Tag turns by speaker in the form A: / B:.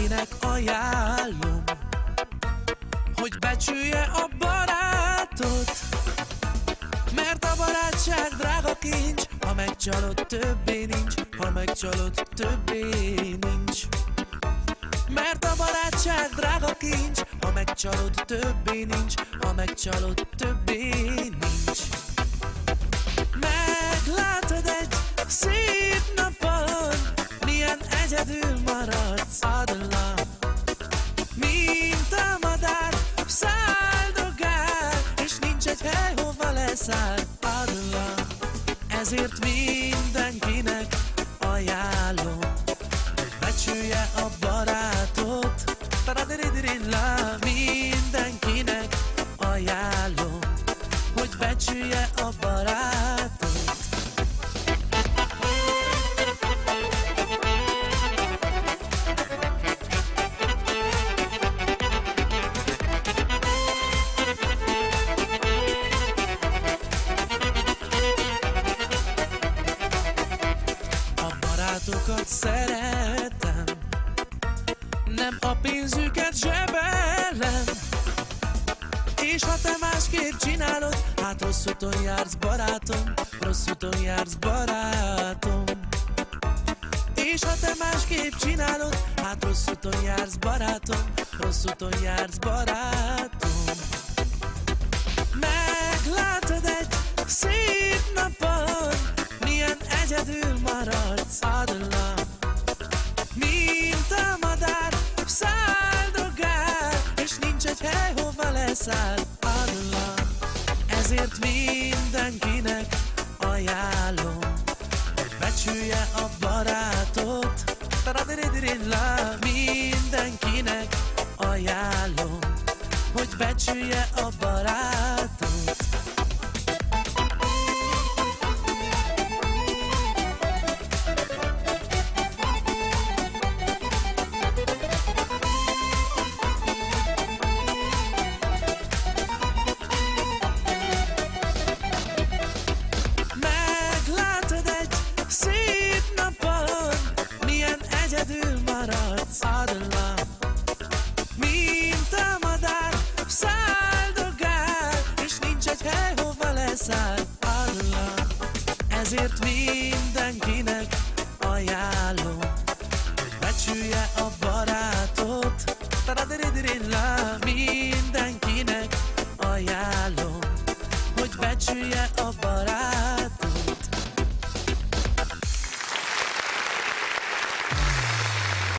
A: mindenkinek ajánlom, hogy becsülje a barátot, mert a barátság drága kincs, ha megcsalod, többé nincs, ha megcsalod, többé nincs. Mert a barátság drága kincs, ha megcsalod, többé nincs, ha megcsalod, többé nincs. Meglátod egy szép napon, milyen egyedül maradsz, adla, mint a madár, száldogál, és nincs egy hely, hova leszáll, adla. Ezért mindenkinek ajánlom, hogy becsülje a barátot, mindenkinek ajánlom, hogy becsülje a barátot. A barátokat szeretem, nem a pénzüket zsebelem, és ha te másképp csinálod, hát rossz úton jársz, barátom, rossz úton jársz, barátom. És ha te másképp csinálod, hát rossz úton jársz, barátom, rossz úton jársz, barátom. Meglátod egy szép napon, milyen egyedül maradsz, adla, mint a madár, száldogál, és nincs egy hely, hova leszáll, adla. Ezért mindenkinek ajánlom, hogy becsülje a